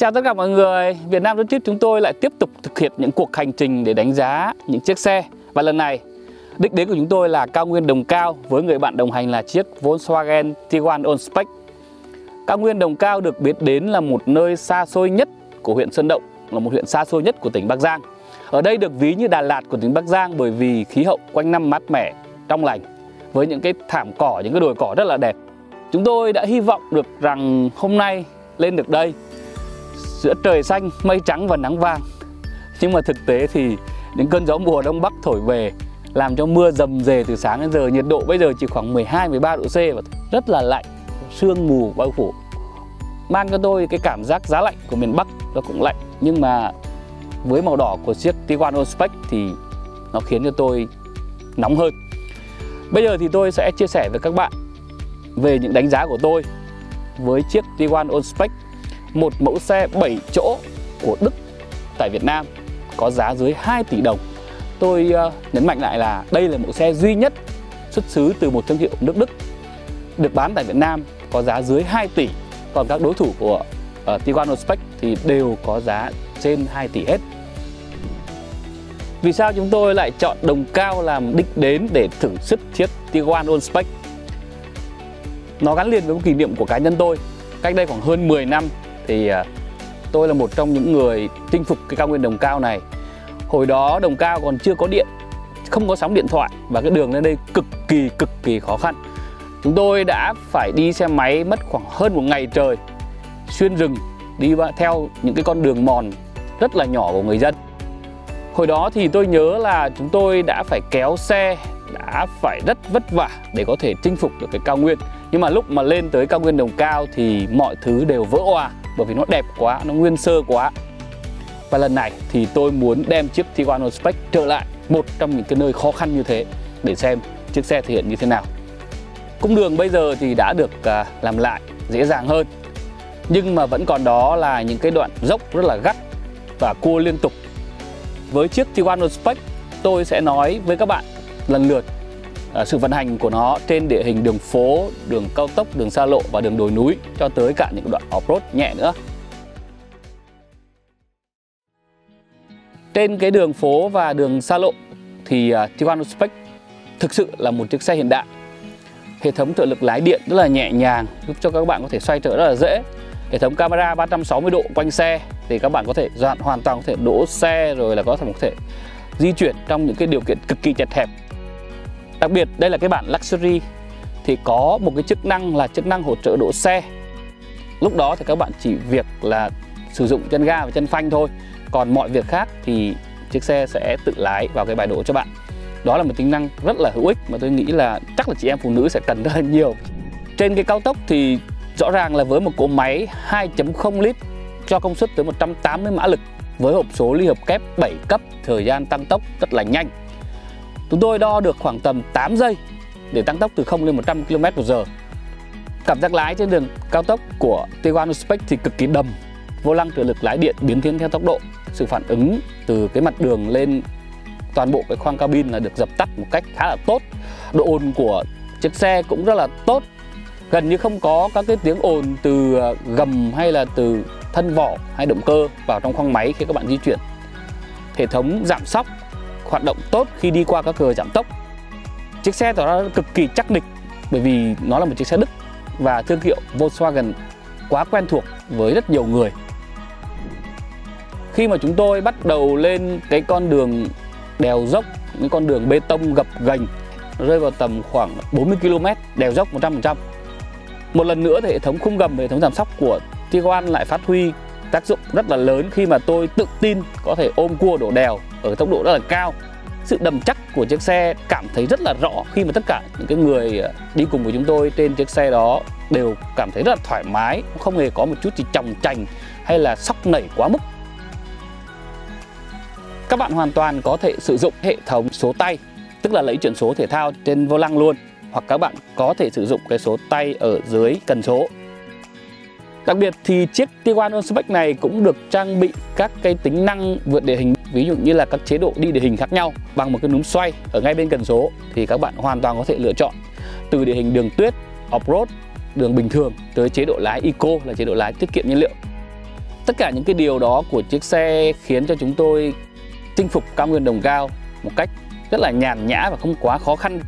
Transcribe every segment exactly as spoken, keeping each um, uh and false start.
chào tất cả mọi người. Việt Nam Road Trip chúng tôi lại tiếp tục thực hiện những cuộc hành trình để đánh giá những chiếc xe. Và lần này, đích đến của chúng tôi là cao nguyên Đồng Cao với người bạn đồng hành là chiếc Volkswagen Tiguan On-Spec. Cao nguyên Đồng Cao được biết đến là một nơi xa xôi nhất của huyện Sơn Động, là một huyện xa xôi nhất của tỉnh Bắc Giang. Ở đây được ví như Đà Lạt của tỉnh Bắc Giang bởi vì khí hậu quanh năm mát mẻ, trong lành với những cái thảm cỏ, những cái đồi cỏ rất là đẹp. Chúng tôi đã hy vọng được rằng hôm nay lên được đây giữa trời xanh, mây trắng và nắng vàng. Nhưng mà thực tế thì những cơn gió mùa Đông Bắc thổi về làm cho mưa rầm rề từ sáng đến giờ. Nhiệt độ bây giờ chỉ khoảng mười hai mười ba độ C và rất là lạnh, sương mù bao phủ, mang cho tôi cái cảm giác giá lạnh của miền Bắc. Nó cũng lạnh nhưng mà với màu đỏ của chiếc Tiguan On-Spec thì nó khiến cho tôi nóng hơn. Bây giờ thì tôi sẽ chia sẻ với các bạn về những đánh giá của tôi với chiếc Tiguan On-Spec, một mẫu xe bảy chỗ của Đức tại Việt Nam có giá dưới hai tỷ đồng. Tôi uh, nhấn mạnh lại là đây là mẫu xe duy nhất xuất xứ từ một thương hiệu nước Đức được bán tại Việt Nam có giá dưới hai tỷ. Còn các đối thủ của uh, Tiguan On-Spec thì đều có giá trên hai tỷ hết. Vì sao chúng tôi lại chọn Đồng Cao làm đích đến để thử sức chiếc Tiguan On-Spec? Nó gắn liền với một kỷ niệm của cá nhân tôi. Cách đây khoảng hơn mười năm thì uh, tôi là một trong những người chinh phục cái cao nguyên Đồng Cao này. Hồi đó Đồng Cao còn chưa có điện, không có sóng điện thoại và cái đường lên đây cực kỳ cực kỳ khó khăn. Chúng tôi đã phải đi xe máy mất khoảng hơn một ngày trời, xuyên rừng, đi theo những cái con đường mòn rất là nhỏ của người dân. Hồi đó thì tôi nhớ là chúng tôi đã phải kéo xe, đã phải rất vất vả để có thể chinh phục được cái cao nguyên. Nhưng mà lúc mà lên tới cao nguyên Đồng Cao thì mọi thứ đều vỡ òa bởi vì nó đẹp quá, nó nguyên sơ quá. Và lần này thì tôi muốn đem chiếc Tiguan On-Spec trở lại một trong những cái nơi khó khăn như thế để xem chiếc xe thể hiện như thế nào. Cung đường bây giờ thì đã được uh, làm lại dễ dàng hơn, nhưng mà vẫn còn đó là những cái đoạn dốc rất là gắt và cua liên tục. Với chiếc Tiguan On-Spec, tôi sẽ nói với các bạn lần lượt uh, sự vận hành của nó trên địa hình đường phố, đường cao tốc, đường xa lộ và đường đồi núi, cho tới cả những đoạn off-road nhẹ nữa. Trên cái đường phố và đường xa lộ thì uh, Tiguan On-Spec thực sự là một chiếc xe hiện đại. Hệ thống trợ lực lái điện rất là nhẹ nhàng, giúp cho các bạn có thể xoay trở rất là dễ. Hệ thống camera ba trăm sáu mươi độ quanh xe thì các bạn có thể dọn hoàn toàn có thể đỗ xe, rồi là có thể, có thể di chuyển trong những cái điều kiện cực kỳ chật hẹp. Đặc biệt đây là cái bản Luxury thì có một cái chức năng là chức năng hỗ trợ đỗ xe. Lúc đó thì các bạn chỉ việc là sử dụng chân ga và chân phanh thôi, còn mọi việc khác thì chiếc xe sẽ tự lái vào cái bãi đỗ cho bạn. Đó là một tính năng rất là hữu ích mà tôi nghĩ là chắc là chị em phụ nữ sẽ cần rất là nhiều. Trên cái cao tốc thì rõ ràng là với một cỗ máy hai chấm không lít cho công suất tới một trăm tám mươi mã lực với hộp số ly hợp kép bảy cấp, thời gian tăng tốc rất là nhanh. Chúng tôi đo được khoảng tầm tám giây để tăng tốc từ không lên một trăm ki lô mét một giờ. Cảm giác lái trên đường cao tốc của Tiguan On-Spec thì cực kỳ đầm. Vô lăng trợ lực lái điện biến thiên theo tốc độ. Sự phản ứng từ cái mặt đường lên toàn bộ cái khoang cabin là được dập tắt một cách khá là tốt. Độ ồn của chiếc xe cũng rất là tốt. Gần như không có các cái tiếng ồn từ gầm hay là từ thân vỏ hay động cơ vào trong khoang máy khi các bạn di chuyển. Hệ thống giảm xóc hoạt động tốt khi đi qua các cờ giảm tốc. Chiếc xe tỏ ra cực kỳ chắc nịch bởi vì nó là một chiếc xe Đức và thương hiệu Volkswagen quá quen thuộc với rất nhiều người. Khi mà chúng tôi bắt đầu lên cái con đường đèo dốc, những con đường bê tông gập ghềnh, rơi vào tầm khoảng bốn mươi ki lô mét, đèo dốc một trăm phần trăm. Một lần nữa thì hệ thống khung gầm và hệ thống giảm xóc của Tiguan lại phát huy tác dụng rất là lớn khi mà tôi tự tin có thể ôm cua đổ đèo ở tốc độ rất là cao. Sự đầm chắc của chiếc xe cảm thấy rất là rõ khi mà tất cả những cái người đi cùng với chúng tôi trên chiếc xe đó đều cảm thấy rất là thoải mái, không hề có một chút gì chòng chành hay là sóc nảy quá mức. Các bạn hoàn toàn có thể sử dụng hệ thống số tay, tức là lấy chuyển số thể thao trên vô lăng luôn, hoặc các bạn có thể sử dụng cái số tay ở dưới cần số. Đặc biệt thì chiếc Tiguan On-Spec này cũng được trang bị các cái tính năng vượt địa hình, ví dụ như là các chế độ đi địa hình khác nhau bằng một cái núm xoay ở ngay bên cần số thì các bạn hoàn toàn có thể lựa chọn từ địa hình đường tuyết, off-road, đường bình thường tới chế độ lái Eco là chế độ lái tiết kiệm nhiên liệu. Tất cả những cái điều đó của chiếc xe khiến cho chúng tôi chinh phục cao nguyên Đồng Cao một cách rất là nhàn nhã và không quá khó khăn.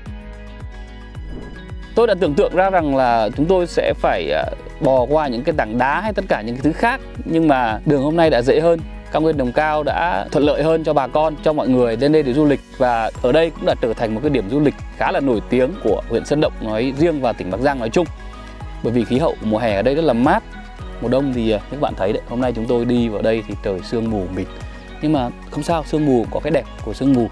Tôi đã tưởng tượng ra rằng là chúng tôi sẽ phải bò qua những cái tảng đá hay tất cả những cái thứ khác, nhưng mà đường hôm nay đã dễ hơn. Cao nguyên Đồng Cao đã thuận lợi hơn cho bà con, cho mọi người đến đây để du lịch, và ở đây cũng đã trở thành một cái điểm du lịch khá là nổi tiếng của huyện Sơn Động nói riêng và tỉnh Bắc Giang nói chung. Bởi vì khí hậu mùa hè ở đây rất là mát. Mùa đông thì các bạn thấy đấy, hôm nay chúng tôi đi vào đây thì trời sương mù mịt, nhưng mà không sao, sương mù có cái đẹp của sương mù.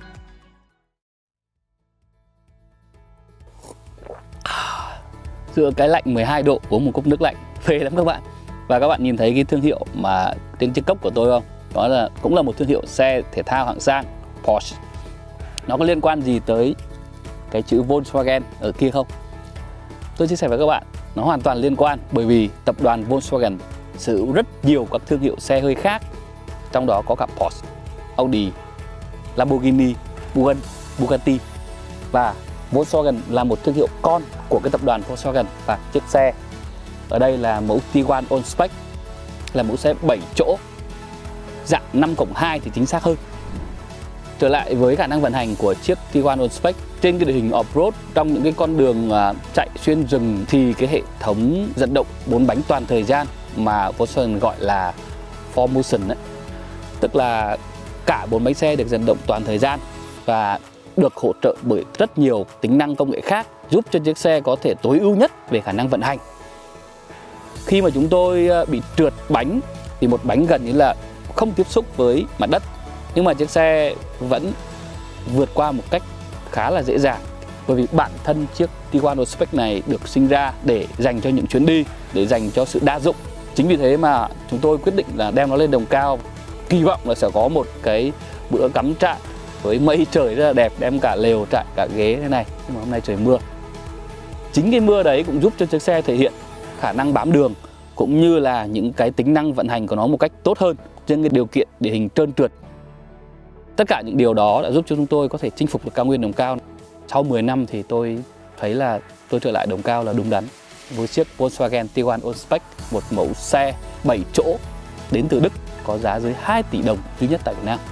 Giữa cái lạnh mười hai độ uống một cốc nước lạnh phê lắm các bạn. Và các bạn nhìn thấy cái thương hiệu mà trên chiếc cốc của tôi không? Đó là cũng là một thương hiệu xe thể thao hạng sang, Porsche. Nó có liên quan gì tới cái chữ Volkswagen ở kia không? Tôi chia sẻ với các bạn, nó hoàn toàn liên quan, bởi vì tập đoàn Volkswagen sở hữu rất nhiều các thương hiệu xe hơi khác, trong đó có cả Porsche, Audi, Lamborghini, Bugatti, và Volkswagen là một thương hiệu con của cái tập đoàn Volkswagen. Và chiếc xe ở đây là mẫu Tiguan On-Spec, là mẫu xe bảy chỗ, dạng năm cộng hai thì chính xác hơn. Trở lại với khả năng vận hành của chiếc Tiguan On-Spec trên cái địa hình off-road, trong những cái con đường chạy xuyên rừng, thì cái hệ thống dẫn động bốn bánh toàn thời gian mà Volkswagen gọi là four motion ấy, tức là cả bốn bánh xe được dẫn động toàn thời gian và được hỗ trợ bởi rất nhiều tính năng công nghệ khác, giúp cho chiếc xe có thể tối ưu nhất về khả năng vận hành. Khi mà chúng tôi bị trượt bánh thì một bánh gần như là không tiếp xúc với mặt đất, nhưng mà chiếc xe vẫn vượt qua một cách khá là dễ dàng, bởi vì bản thân chiếc Tiguan On-Spec này được sinh ra để dành cho những chuyến đi, để dành cho sự đa dụng. Chính vì thế mà chúng tôi quyết định là đem nó lên Đồng Cao, kỳ vọng là sẽ có một cái bữa cắm trại với mây trời rất là đẹp, đem cả lều trại, cả ghế thế này. Nhưng mà hôm nay trời mưa. Chính cái mưa đấy cũng giúp cho chiếc xe thể hiện khả năng bám đường, cũng như là những cái tính năng vận hành của nó một cách tốt hơn trên cái điều kiện địa hình trơn trượt. Tất cả những điều đó đã giúp cho chúng tôi có thể chinh phục được cao nguyên Đồng Cao. Sau mười năm thì tôi thấy là tôi trở lại Đồng Cao là đúng đắn với chiếc Volkswagen Tiguan On-Spec, một mẫu xe bảy chỗ đến từ Đức, có giá dưới hai tỷ đồng duy nhất tại Việt Nam.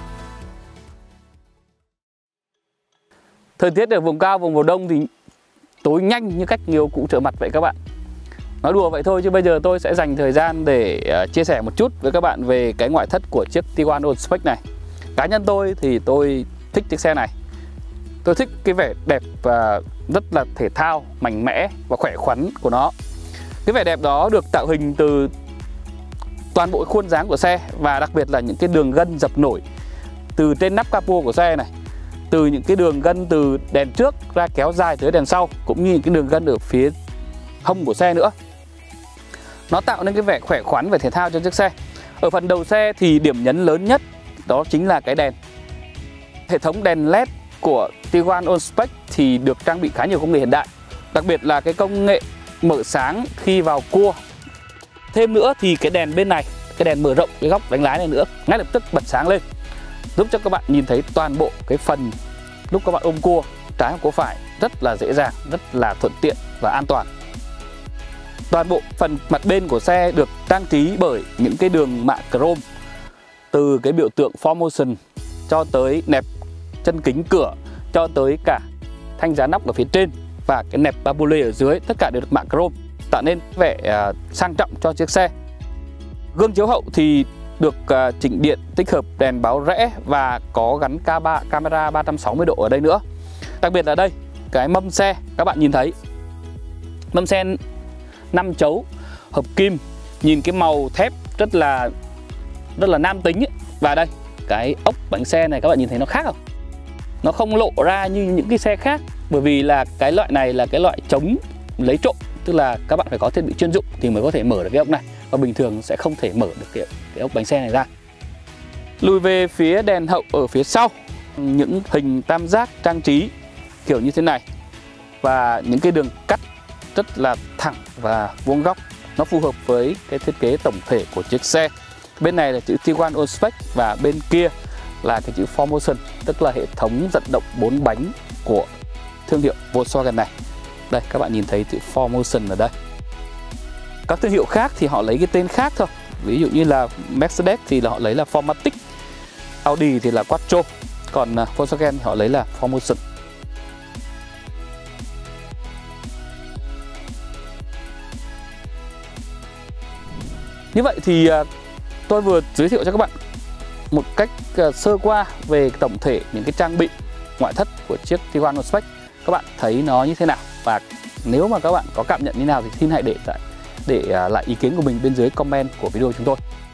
Thời tiết ở vùng cao, vùng mùa đông thì tối nhanh như cách nhiều cụ trở mặt vậy các bạn. Nói đùa vậy thôi chứ bây giờ tôi sẽ dành thời gian để uh, chia sẻ một chút với các bạn về cái ngoại thất của chiếc Tiguan On-Spec này. Cá nhân tôi thì tôi thích chiếc xe này. Tôi thích cái vẻ đẹp và rất là thể thao, mạnh mẽ và khỏe khoắn của nó. Cái vẻ đẹp đó được tạo hình từ toàn bộ khuôn dáng của xe, và đặc biệt là những cái đường gân dập nổi từ trên nắp capo của xe này, từ những cái đường gân từ đèn trước ra kéo dài tới đèn sau, cũng như những cái đường gân ở phía hông của xe nữa. Nó tạo nên cái vẻ khỏe khoắn và thể thao cho chiếc xe. Ở phần đầu xe thì điểm nhấn lớn nhất đó chính là cái đèn. Hệ thống đèn led của Tiguan On-Spec thì được trang bị khá nhiều công nghệ hiện đại, đặc biệt là cái công nghệ mở sáng khi vào cua. Thêm nữa thì cái đèn bên này, cái đèn mở rộng cái góc đánh lái này nữa, ngay lập tức bật sáng lên, giúp cho các bạn nhìn thấy toàn bộ cái phần lúc các bạn ôm cua trái hoặc cua phải rất là dễ dàng, rất là thuận tiện và an toàn. Toàn bộ phần mặt bên của xe được trang trí bởi những cái đường mạ chrome, từ cái biểu tượng four motion cho tới nẹp chân kính cửa, cho tới cả thanh giá nóc ở phía trên và cái nẹp babule ở dưới, tất cả đều được mạ chrome, tạo nên vẻ uh, sang trọng cho chiếc xe. Gương chiếu hậu thì được uh, chỉnh điện, tích hợp đèn báo rẽ và có gắn camera ba trăm sáu mươi độ ở đây nữa. Đặc biệt là đây, cái mâm xe các bạn nhìn thấy, mâm xe năm chấu hợp kim, nhìn cái màu thép rất là rất là nam tính ấy. Và đây, cái ốc bánh xe này các bạn nhìn thấy nó khác không? Nó không lộ ra như những cái xe khác, bởi vì là cái loại này là cái loại chống lấy trộm, tức là các bạn phải có thiết bị chuyên dụng thì mới có thể mở được cái ốc này, và bình thường sẽ không thể mở được cái, cái ốc bánh xe này ra. Lùi về phía đèn hậu ở phía sau, những hình tam giác trang trí kiểu như thế này và những cái đường cắt rất là thẳng và vuông góc, nó phù hợp với cái thiết kế tổng thể của chiếc xe. Bên này là chữ Tiguan On-Spec và bên kia là cái chữ four motion, tức là hệ thống dẫn động bốn bánh của thương hiệu Volkswagen này. Đây, các bạn nhìn thấy chữ four motion ở đây. Các thương hiệu khác thì họ lấy cái tên khác thôi. Ví dụ như là Mercedes thì là họ lấy là Formatic, Audi thì là Quattro, còn Volkswagen thì họ lấy là Formotion. Như vậy thì tôi vừa giới thiệu cho các bạn một cách sơ qua về tổng thể những cái trang bị ngoại thất của chiếc Tiguan Non-Spec. Các bạn thấy nó như thế nào? Và nếu mà các bạn có cảm nhận như nào thì xin hãy để lại để lại ý kiến của mình bên dưới comment của video chúng tôi.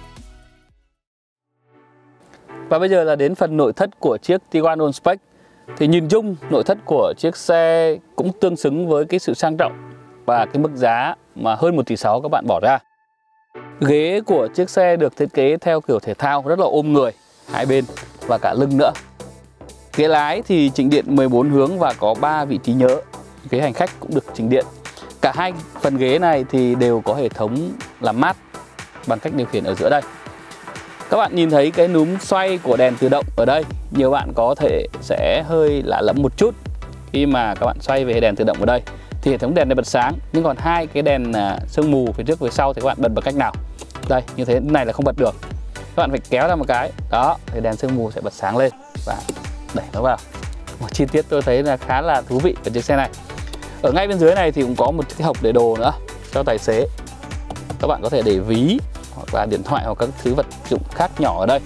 Và bây giờ là đến phần nội thất của chiếc Tiguan Non-Spec. Thì nhìn chung nội thất của chiếc xe cũng tương xứng với cái sự sang trọng và cái mức giá mà hơn một tỷ sáu các bạn bỏ ra. Ghế của chiếc xe được thiết kế theo kiểu thể thao, rất là ôm người hai bên và cả lưng nữa. Ghế lái thì chỉnh điện mười bốn hướng và có ba vị trí nhớ. Ghế hành khách cũng được chỉnh điện. Cả hai phần ghế này thì đều có hệ thống làm mát bằng cách điều khiển ở giữa đây. Các bạn nhìn thấy cái núm xoay của đèn tự động ở đây. Nhiều bạn có thể sẽ hơi lạ lẫm một chút khi mà các bạn xoay về đèn tự động ở đây. Thì hệ thống đèn này bật sáng, nhưng còn hai cái đèn sương mù phía trước phía sau thì các bạn bật bằng cách nào? Đây, như thế này là không bật được. Các bạn phải kéo ra một cái, đó, thì đèn sương mù sẽ bật sáng lên và đẩy nó vào. Một chi tiết tôi thấy là khá là thú vị ở chiếc xe này. Ở ngay bên dưới này thì cũng có một cái hộc để đồ nữa cho tài xế. Các bạn có thể để ví hoặc là điện thoại hoặc các thứ vật dụng khác nhỏ ở đây.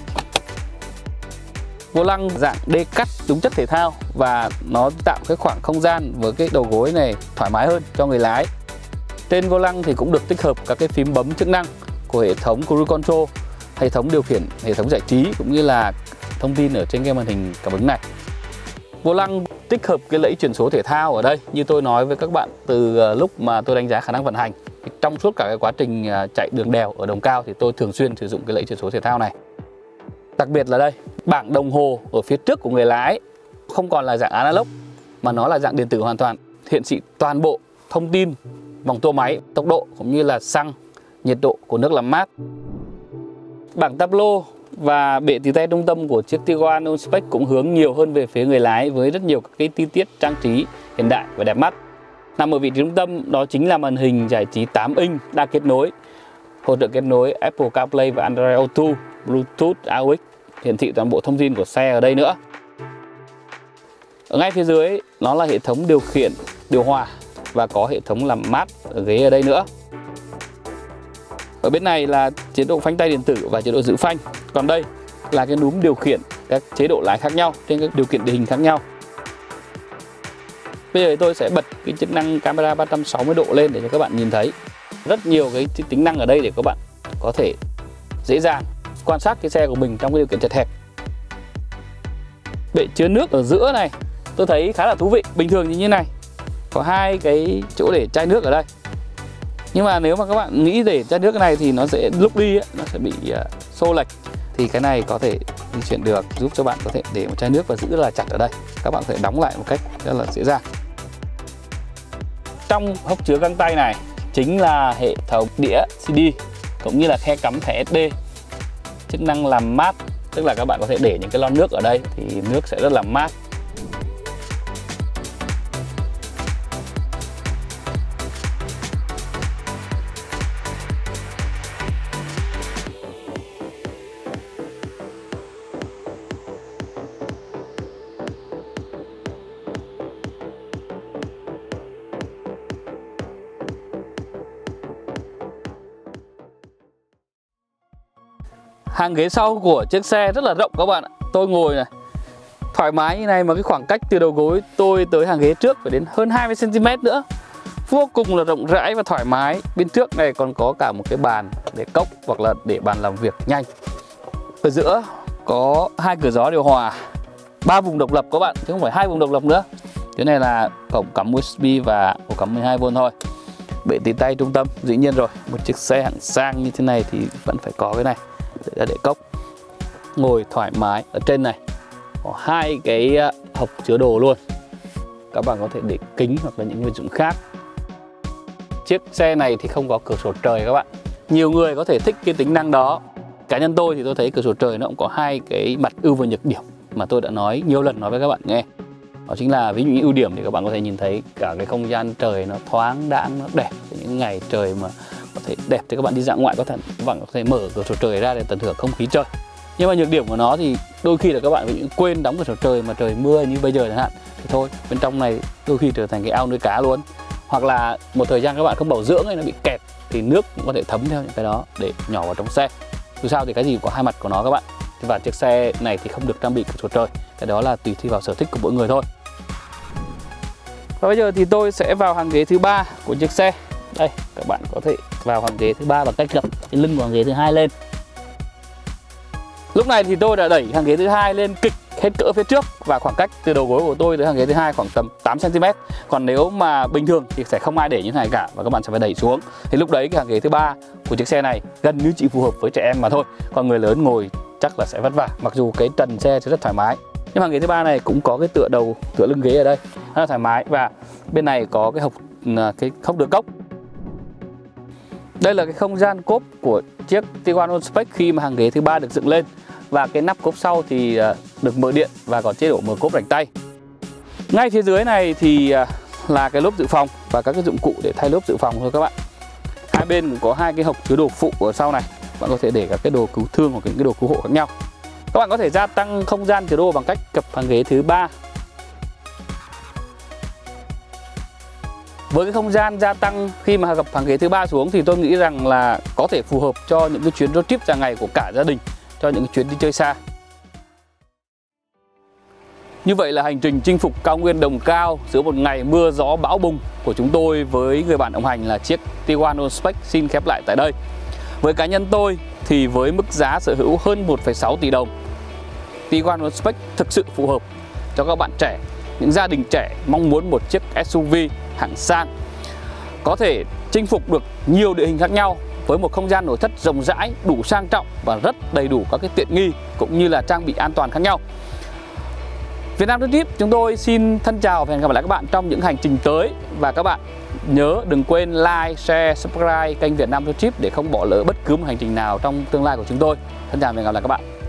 Vô lăng dạng D-cut đúng chất thể thao và nó tạo cái khoảng không gian với cái đầu gối này thoải mái hơn cho người lái. Trên vô lăng thì cũng được tích hợp các cái phím bấm chức năng của hệ thống Cruise Control, hệ thống điều khiển, hệ thống giải trí cũng như là thông tin ở trên cái màn hình cảm ứng này. Vô lăng tích hợp cái lẫy chuyển số thể thao ở đây, như tôi nói với các bạn từ lúc mà tôi đánh giá khả năng vận hành. Trong suốt cả cái quá trình chạy đường đèo ở Đồng Cao thì tôi thường xuyên sử dụng cái lẫy chuyển số thể thao này. Đặc biệt là đây, bảng đồng hồ ở phía trước của người lái không còn là dạng analog mà nó là dạng điện tử hoàn toàn, hiện thị toàn bộ thông tin vòng tua máy, tốc độ cũng như là xăng, nhiệt độ của nước làm mát. Bảng tablo và bệ tì tay trung tâm của chiếc Tiguan Non-Spec cũng hướng nhiều hơn về phía người lái với rất nhiều các cái chi tiết trang trí hiện đại và đẹp mắt. Nằm ở vị trí trung tâm đó chính là màn hình giải trí tám inch đa kết nối, hỗ trợ kết nối Apple CarPlay và Android Auto, Bluetooth, a u ích, hiển thị toàn bộ thông tin của xe ở đây nữa. Ở ngay phía dưới nó là hệ thống điều khiển điều hòa và có hệ thống làm mát ở ghế ở đây nữa. Ở bên này là chế độ phanh tay điện tử và chế độ giữ phanh. Còn đây là cái núm điều khiển các chế độ lái khác nhau trên các điều kiện địa hình khác nhau. Bây giờ tôi sẽ bật cái chức năng camera ba trăm sáu mươi độ lên để cho các bạn nhìn thấy rất nhiều cái tính năng ở đây để các bạn có thể dễ dàng quan sát cái xe của mình trong cái điều kiện chật hẹp. Bệ chứa nước ở giữa này tôi thấy khá là thú vị. Bình thường như thế này có hai cái chỗ để chai nước ở đây, nhưng mà nếu mà các bạn nghĩ để chai nước cái này thì nó sẽ lúc đi ấy, nó sẽ bị uh, xô lệch, thì cái này có thể di chuyển được, giúp cho bạn có thể để một chai nước và giữ rất là chặt ở đây. Các bạn có thể đóng lại một cách rất là dễ dàng. Trong hốc chứa găng tay này chính là hệ thống đĩa xê đê cũng như là khe cắm thẻ ét đê, chức năng làm mát, tức là các bạn có thể để những cái lon nước ở đây thì nước sẽ rất là mát. Hàng ghế sau của chiếc xe rất là rộng các bạn ạ. Tôi ngồi này thoải mái như này mà cái khoảng cách từ đầu gối tôi tới hàng ghế trước phải đến hơn hai mươi xăng ti mét nữa. Vô cùng là rộng rãi và thoải mái. Bên trước này còn có cả một cái bàn để cốc hoặc là để bàn làm việc nhanh. Ở giữa có hai cửa gió điều hòa, ba vùng độc lập các bạn, chứ không phải hai vùng độc lập nữa. Cái này là cổng cắm u ét bê và ổ cắm mười hai vôn thôi. Bệ tì tay trung tâm, dĩ nhiên rồi, một chiếc xe hạng sang như thế này thì vẫn phải có cái này để ra để cốc. Ngồi thoải mái. Ở trên này có hai cái hộc chứa đồ luôn, các bạn có thể để kính hoặc là những vật dụng khác. Chiếc xe này thì không có cửa sổ trời các bạn. Nhiều người có thể thích cái tính năng đó. Cá nhân tôi thì tôi thấy cửa sổ trời nó cũng có hai cái mặt ưu và nhược điểm mà tôi đã nói nhiều lần nói với các bạn nghe. Đó chính là ví dụ như ưu điểm thì các bạn có thể nhìn thấy cả cái không gian trời nó thoáng đãng, nó đẹp. Những ngày trời mà có thể đẹp thì các bạn đi dã ngoại có thể các bạn có thể mở cửa sổ trời ra để tận hưởng không khí trời. Nhưng mà nhược điểm của nó thì đôi khi là các bạn bị quên đóng cửa sổ trời mà trời mưa như bây giờ chẳng hạn, thì thôi bên trong này đôi khi trở thành cái ao nuôi cá luôn. Hoặc là một thời gian các bạn không bảo dưỡng hay nó bị kẹt thì nước cũng có thể thấm theo những cái đó để nhỏ vào trong xe. Dù sao thì cái gì cũng có hai mặt của nó các bạn. Và chiếc xe này thì không được trang bị cửa sổ trời, cái đó là tùy theo vào sở thích của mỗi người thôi. Và bây giờ thì tôi sẽ vào hàng ghế thứ ba của chiếc xe. Đây, các bạn có thể vào hàng ghế thứ ba bằng cách gập cái lưng của hàng ghế thứ hai lên. Lúc này thì tôi đã đẩy hàng ghế thứ hai lên kịch hết cỡ phía trước, và khoảng cách từ đầu gối của tôi tới hàng ghế thứ hai khoảng tầm tám xăng ti mét. Còn nếu mà bình thường thì sẽ không ai để như thế này cả, và các bạn sẽ phải đẩy xuống. Thì lúc đấy cái hàng ghế thứ ba của chiếc xe này gần như chỉ phù hợp với trẻ em mà thôi. Còn người lớn ngồi chắc là sẽ vất vả, mặc dù cái trần xe sẽ rất thoải mái. Nhưng hàng ghế thứ ba này cũng có cái tựa đầu, tựa lưng ghế ở đây rất là thoải mái, và bên này có cái hộc cái hốc đỡ cốc. Đây là cái không gian cốp của chiếc Tiguan Allspace khi mà hàng ghế thứ ba được dựng lên, và cái nắp cốp sau thì được mở điện và có chế độ mở cốp rảnh tay. Ngay phía dưới này thì là cái lốp dự phòng và các cái dụng cụ để thay lốp dự phòng thôi các bạn. Hai bên cũng có hai cái hộc chứa đồ phụ ở sau này, bạn có thể để các cái đồ cứu thương hoặc những cái đồ cứu hộ khác nhau. Các bạn có thể gia tăng không gian chứa đồ bằng cách gập hàng ghế thứ ba. Với cái không gian gia tăng khi mà gập hàng ghế thứ ba xuống thì tôi nghĩ rằng là có thể phù hợp cho những cái chuyến road trip dài ngày của cả gia đình, cho những cái chuyến đi chơi xa. Như vậy là hành trình chinh phục cao nguyên Đồng Cao giữa một ngày mưa gió bão bùng của chúng tôi với người bạn đồng hành là chiếc Tiguan Allspace xin khép lại tại đây. Với cá nhân tôi thì với mức giá sở hữu hơn một phẩy sáu tỷ đồng, Tiguan Allspace thực sự phù hợp cho các bạn trẻ, những gia đình trẻ mong muốn một chiếc ét u vê hạng sang, có thể chinh phục được nhiều địa hình khác nhau với một không gian nội thất rộng rãi, đủ sang trọng và rất đầy đủ các cái tiện nghi cũng như là trang bị an toàn khác nhau. Vietnam Road Trip chúng tôi xin thân chào và hẹn gặp lại các bạn trong những hành trình tới, và các bạn nhớ đừng quên like, share, subscribe kênh Vietnam Road Trip để không bỏ lỡ bất cứ một hành trình nào trong tương lai của chúng tôi. Thân chào và hẹn gặp lại các bạn.